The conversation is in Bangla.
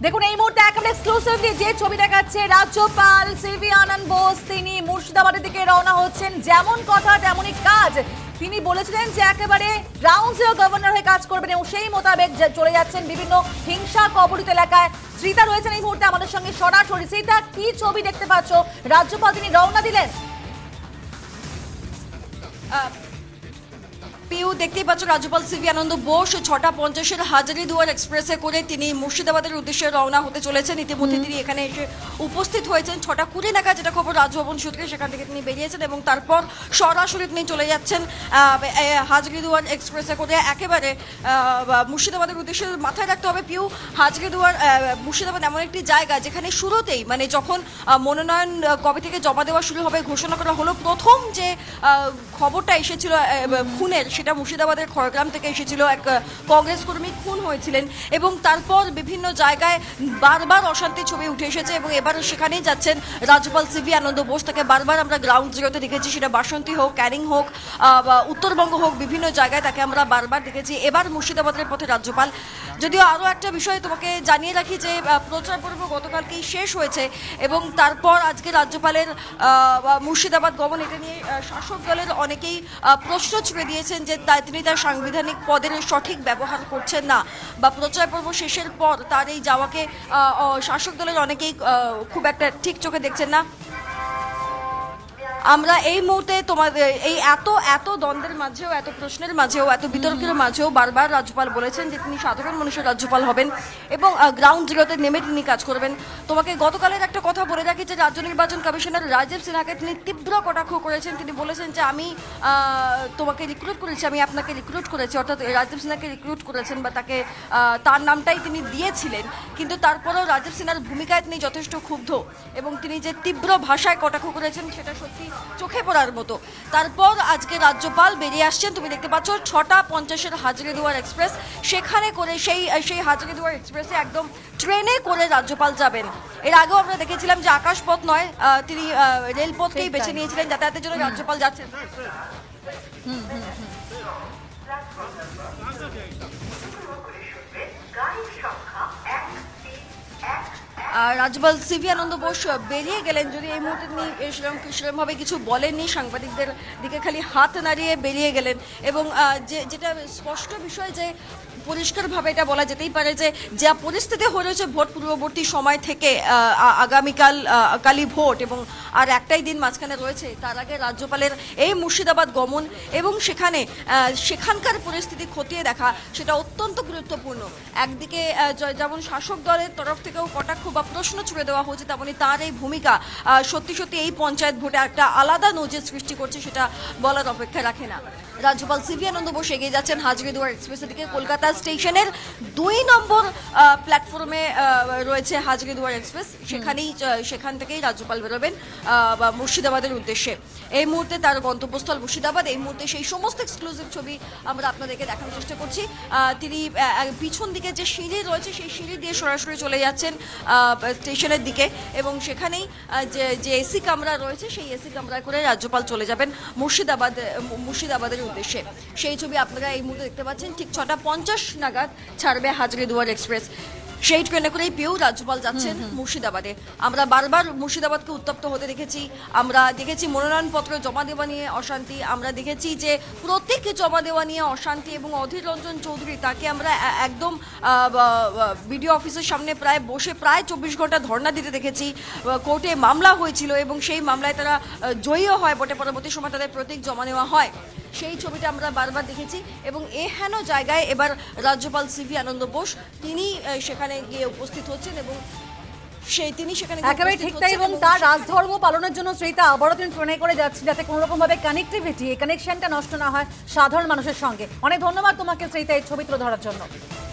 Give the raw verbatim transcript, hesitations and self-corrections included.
দেখুন এই মুহূর্তে একেবারে এক্সক্লুসিভলি যে ছবি দেখাচ্ছে, রাজ্যপাল সিভি আনন্দ বোস তিনি মুর্শিদাবাদের দিকে রওনা হচ্ছেন। যেমন কথা তেমনই কাজ। তিনি বলেছিলেন যে একেবারে গ্রাউন্ড জিরো গভর্নর হয়ে কাজ করবেন এবং সেই মোতাবেক চলে যাচ্ছেন বিভিন্ন হিংসা কবলিত এলাকায়। শ্রীতা রয়েছেন এই মুহূর্তে আমাদের সঙ্গে সরাসরি। শ্রীতা, কি ছবি দেখতে পাচ্ছ? রাজ্যপাল তিনি রওনা দিলেন। পিউ দেখতেই পাচ্ছ রাজ্যপাল সিভি আনন্দ বোস ছটা পঞ্চাশের হাজারিদুয়ার এক্সপ্রেসে করে তিনি মুর্শিদাবাদের উদ্দেশ্যে রওনা হতে চলেছেন। ইতিমধ্যে তিনি এখানে এসে উপস্থিত হয়েছেন ছটা কুড়ি নাগাদ, যেটা খবর রাজভবন সূত্রে, সেখান থেকে তিনি বেরিয়েছেন এবং তারপর সরাসরি তিনি চলে যাচ্ছেন হাজারিদুয়ার এক্সপ্রেসে করে একেবারে মুর্শিদাবাদের উদ্দেশ্যে। মাথায় রাখতে হবে পিউ, হাজারিদুয়ার মুর্শিদাবাদ এমন একটি জায়গা যেখানে শুরুতেই মানে যখন মনোনয়ন কবে থেকে জমা দেওয়া শুরু হবে ঘোষণা করা হলো, প্রথম যে খবরটা এসেছিল খুনের, সেটা মুর্শিদাবাদের খড়গ্রাম থেকে এসেছিল। এক কংগ্রেস কর্মী খুন হয়েছিলেন এবং তারপর বিভিন্ন জায়গায় বারবার অশান্তির ছবি উঠে এসেছে এবং এবার সেখানেই যাচ্ছেন রাজ্যপাল সিভি আনন্দ বোস। তাকে বারবার আমরা গ্রাউন্ড জিরোতে দেখেছি, সেটা বাসন্তী হোক, ক্যানিং হোক, উত্তরবঙ্গ হোক, বিভিন্ন জায়গায় তাকে আমরা বারবার দেখেছি। এবার মুর্শিদাবাদের পথে রাজ্যপাল। যদিও আরও একটা বিষয় তোমাকে জানিয়ে রাখি যে প্রচার পর্ব গতকালকেই শেষ হয়েছে এবং তারপর আজকে রাজ্যপালের মুর্শিদাবাদ গমন, এটা নিয়ে শাসক দলের অনেকেই প্রশ্ন ছুড়ে দিয়েছেন যে তিনি তার সাংবিধানিক পদের সঠিক ব্যবহার করছেন না, বা প্রচার পর্ব শেষের পর তার এই যাওয়াকে শাসক দলের অনেকেই খুব একটা ঠিক চোখে দেখছেন না। আমরা এই মুহূর্তে তোমাদের এই এত এত দ্বন্দ্বের মাঝেও, এত প্রশ্নের মাঝেও, এত বিতর্কের মাঝেও বারবার রাজ্যপাল বলেছেন যে তিনি সাধারণ মানুষের রাজ্যপাল হবেন এবং গ্রাউন্ড জিরোতে নেমে তিনি কাজ করবেন। তোমাকে গতকালের একটা কথা বলে রাখি যে রাজ্য নির্বাচন কমিশনার রাজীব সিনহাকে তিনি তীব্র কটাক্ষ করেছেন। তিনি বলেছেন যে আমি তোমাকে রিক্রুট করেছি, আমি আপনাকে রিক্রুট করেছি, অর্থাৎ রাজীব সিনহাকে রিক্রুট করেছেন বা তাকে তার নামটাই তিনি দিয়েছিলেন। কিন্তু তারপরেও রাজীব সিনহার ভূমিকায় তিনি যথেষ্ট ক্ষুব্ধ এবং তিনি যে তীব্র ভাষায় কটাক্ষ করেছেন সেটা সত্যি চোখে পড়ার মতো। তারপর আজকে রাজ্যপাল বেরিয়ে আসছেন, তুমি দেখতে পাচ্ছ ছটা পঞ্চাশের হাজারিদুয়ার এক্সপ্রেস, সেখানে করে সেই সেই হাজারিদুয়ার এক্সপ্রেসে একদম ট্রেনে করে রাজ্যপাল যাবেন। এর আগেও আমরা দেখেছিলাম যে আকাশপথ নয়, তিনি রেলপথকেই বেছে নিয়েছিলেন যাতায়াতের জন্য রাজ্যপাল যাচ্ছেন। হুম হুম হুম রাজ্যপাল সিভি আনন্দ বোস বেরিয়ে গেলেন। যদি এই মুহূর্তে তিনি সেরকম সেরকমভাবে কিছু বলেননি, সাংবাদিকদের দিকে খালি হাত নাড়িয়ে বেরিয়ে গেলেন এবং যে যেটা স্পষ্ট বিষয় যে পরিষ্কারভাবে এটা বলা যেতেই পারে যে যা পরিস্থিতি হয়ে রয়েছে ভোট পূর্ববর্তী সময় থেকে আগামীকাল কালই ভোট এবং আর একটাই দিন মাঝখানে রয়েছে, তার আগে রাজ্যপালের এই মুর্শিদাবাদ গমন এবং সেখানে সেখানকার পরিস্থিতি খতিয়ে দেখা সেটা অত্যন্ত গুরুত্বপূর্ণ। একদিকে যেমন শাসক দলের তরফ থেকেও কটাক্ষ বা প্রশ্ন ছুড়ে দেওয়া হচ্ছে, তেমনি তার এই ভূমিকা সত্যি সত্যি এই পঞ্চায়েত ভোটে একটা আলাদা নজির সৃষ্টি করছে, সেটা বলার অপেক্ষা রাখে না। রাজ্যপাল সিভি আনন্দ বোস এগিয়ে যাচ্ছেন হাজারিদুয়ার এক্সপ্রেসের দিকে। কলকাতা স্টেশনের দুই নম্বর প্ল্যাটফর্মে রয়েছে হাজারিদুয়ার এক্সপ্রেস, সেখানেই সেখান থেকেই রাজ্যপাল বেরোবেন মুর্শিদাবাদের উদ্দেশ্যে। এই মুহূর্তে তার গন্তব্যস্থল মুর্শিদাবাদ। এই মুহূর্তে সেই সমস্ত এক্সক্লুসিভ ছবি আমরা আপনাদেরকে দেখানোর চেষ্টা করছি। তিনি পিছন দিকে যে সিঁড়ি রয়েছে সেই সিঁড়ি দিয়ে সরাসরি চলে যাচ্ছেন স্টেশনের দিকে এবং সেখানেই যে যে এসি কামরা রয়েছে সেই এসি কামরায় করে রাজ্যপাল চলে যাবেন মুর্শিদাবাদ মুর্শিদাবাদের উদ্দেশ্যে। সেই ছবি আপনারা এই মুহূর্তে দেখতে পাচ্ছেন। ঠিক ছটা পঞ্চাশ নাগাদ ছাড়বে হাজারিদুয়ার এক্সপ্রেস। সেই ট্রেনে করেই পিউ রাজ্যপাল যাচ্ছেন মুর্শিদাবাদে। আমরা বারবার মুর্শিদাবাদকে উত্তপ্ত হতে দেখেছি, আমরা দেখেছি মনোনয়নপত্র জমা দেওয়া নিয়ে অশান্তি, আমরা দেখেছি যে প্রতীক জমা দেওয়া নিয়ে অশান্তি এবং অধীর রঞ্জন চৌধুরী তাকে আমরা একদম বিডিও অফিসের সামনে প্রায় বসে প্রায় চব্বিশ ঘন্টা ধর্ণা দিতে দেখেছি। কোর্টে মামলা হয়েছিল এবং সেই মামলায় তারা জয়ীও হয় বটে, পরবর্তী সময় তাদের প্রতীক জমা নেওয়া হয়। সেই ছবিটা আমরা বারবার দেখেছি এবং এ হেন জায়গায় এবার রাজ্যপাল সিভি আনন্দ বোস তিনি সেখানে গিয়ে উপস্থিত হচ্ছেন এবং সেই তিনি সেখানে একেবারে ঠিক তাই। এবং তার রাজধর্ম পালনের জন্য শ্রীতা আবারও তিনি ট্রেনে করে যাচ্ছেন যাতে কোনো রকম ভাবে কানেক্টিভিটি কানেকশনটা নষ্ট না হয় সাধারণ মানুষের সঙ্গে। অনেক ধন্যবাদ তোমাকে শ্রীতা এই ছবি তুলে ধরার জন্য।